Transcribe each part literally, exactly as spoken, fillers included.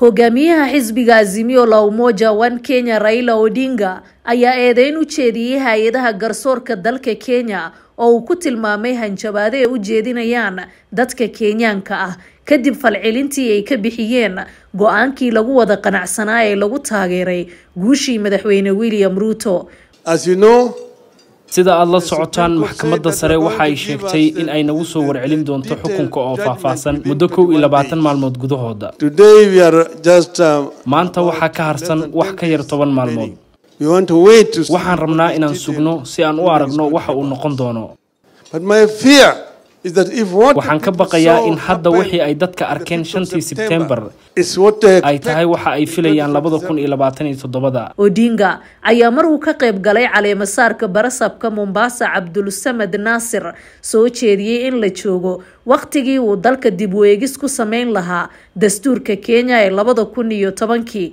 hogaamiyaha xisbiga Azimio la Umoja One Kenya Raila Odinga ayaa eedeyn u jeediyay hay'adaha garsoorka dalka Kenya oo uu ku tilmaamay hanjabaad ay u jeedinayaan dadka Kenyaanka ah kadib falcelintii ay ka bixiyeen go'aankii lagu wada qanacsanaa ee lagu taageeray guushii madaxweyne William Ruto. As you know, sida aad la socotaan maxkamadda sare waxa ay sheegtay in ay nagu soo warcelin doonto xukunka oo faahfaahsan muddo kow iyo labaatan maalmood gudahooda. Today we are just maanta waxa ka harsan wax ka yar toban maalmood. We want to wait to waxaan rabnaa inaan sugno si aan u aragno waxa uu noqon doono. But my fear is that if what waxaan ka baqayaa in hadda wixii ay dadka arkeen shantii September is what ay tahay waxa ay filayaan labada kun iyo labaatan iyo toddoba. Odinga ayaa mar uu ka qayb galay caleema saarka barasabka Mombasa Abdulsamad Nasir soo jeediyay in la joogo waqtigii uu dalka dib u eegis ku sameyn lahaa dastuurka Kenya ee labada kun iyo tobankii.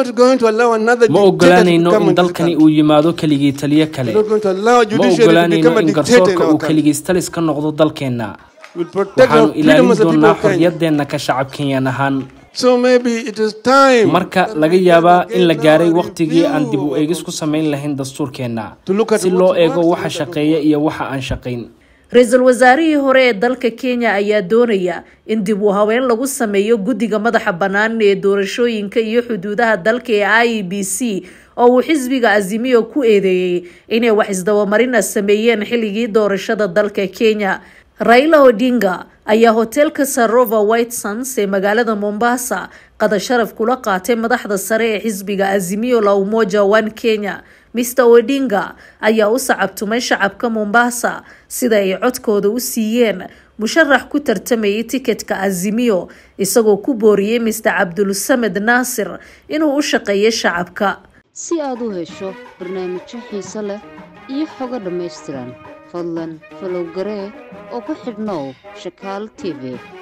ma ogolaanayno in dalkani uu yimaado kaligii taliye kale. ma ogolaanayno in garsoorka uu kaligii talis ka noqdo dalkeena. waxaanu ilaalin doonaa xorriyaddeena ka shacab Kenyan ahaan. So maybe it is time marka laga yaabaa in la gaaray waqtigii aan dib u eegis ku sameyn lahayn dastuurkeena si loo eego waxa shaqeeya iyo waxa aan shaqeyn. Ra'iisul Wasaarihii hore ee dalka Kenya ayaa doonaya in dib u haweyn lagu sameeyo guddiga madaxa bannaan ee doorashooyinka iyo xuduudaha dalka ee I E B C oo uu xisbiga Azimio ku eedeeyay inay wax isdabamarin sameeyeen xilligii doorashada dalka Kenya. Raila Odinga ayaa hotelka Sarova White Sands ee magaalada Mombasa qada sharaf kula qaatay madaxda sare ee xisbiga Azimio la Umoja One Kenya. Mister Odinga ayaa u sacabtumay shacabka Mombasa sida ay codkooda u siiyeen musharax ku tartamayay tiketka Azimio isagoo ku booriyay Mister Abdulsamad Nasir inuu u shaqeeyo shacabka. Si aad u hesho barnaamijyo xiiso leh iyo xogo dhammaystiran fadlan follow garee oo ku xidhnow Shakaal T V.